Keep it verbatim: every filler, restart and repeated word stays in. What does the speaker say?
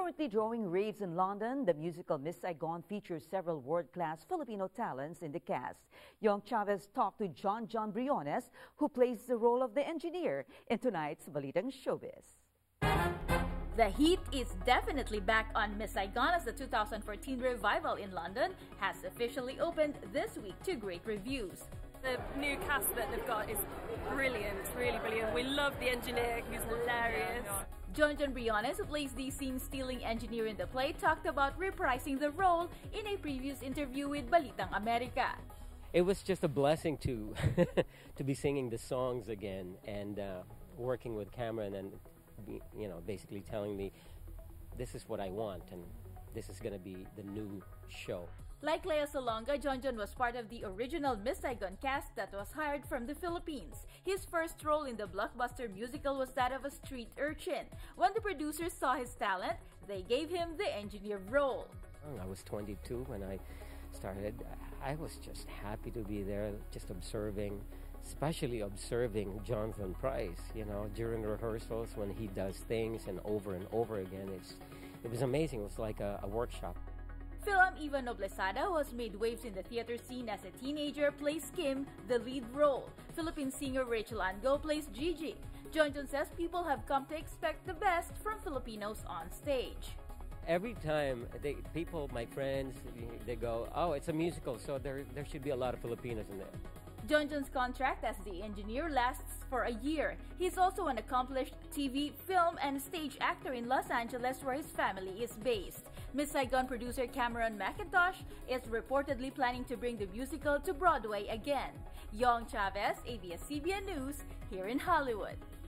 Currently drawing raves in London, the musical Miss Saigon features several world-class Filipino talents in the cast. Yong Chavez talked to Jon Jon Briones, who plays the role of the engineer in tonight's Balitang Showbiz. The heat is definitely back on Miss Saigon as the two thousand fourteen revival in London has officially opened this week to great reviews. The new cast that they've got is brilliant, really brilliant. We love the engineer, who's hilarious. Jon Jon Briones, who plays the scene-stealing engineer in the play, talked about reprising the role in a previous interview with Balitang America. It was just a blessing to to be singing the songs again and uh, working with Cameron and be, you know basically telling me this is what I want and this is going to be the new show. Like Lea Salonga, Jon Jon was part of the original Miss Saigon cast that was hired from the Philippines. His first role in the blockbuster musical was that of a street urchin. When the producers saw his talent, they gave him the engineer role. I was twenty-two when I started. I was just happy to be there, just observing, especially observing Jonathan Pryce, you know, during rehearsals when he does things and over and over again. It's, it was amazing. It was like a, a workshop. Film Eva Noblesada, who has made waves in the theater scene as a teenager, plays Kim, the lead role. Philippine singer Rachel Ango plays Gigi. Jon Jon says people have come to expect the best from Filipinos on stage. Every time they, people, my friends, they go, oh, it's a musical, so there, there should be a lot of Filipinos in there. Jon Jon's contract as the engineer lasts for a year. He's also an accomplished T V, film, and stage actor in Los Angeles, where his family is based. Miss Saigon producer Cameron McIntosh is reportedly planning to bring the musical to Broadway again. Yong Chavez, A B S C B N News, here in Hollywood.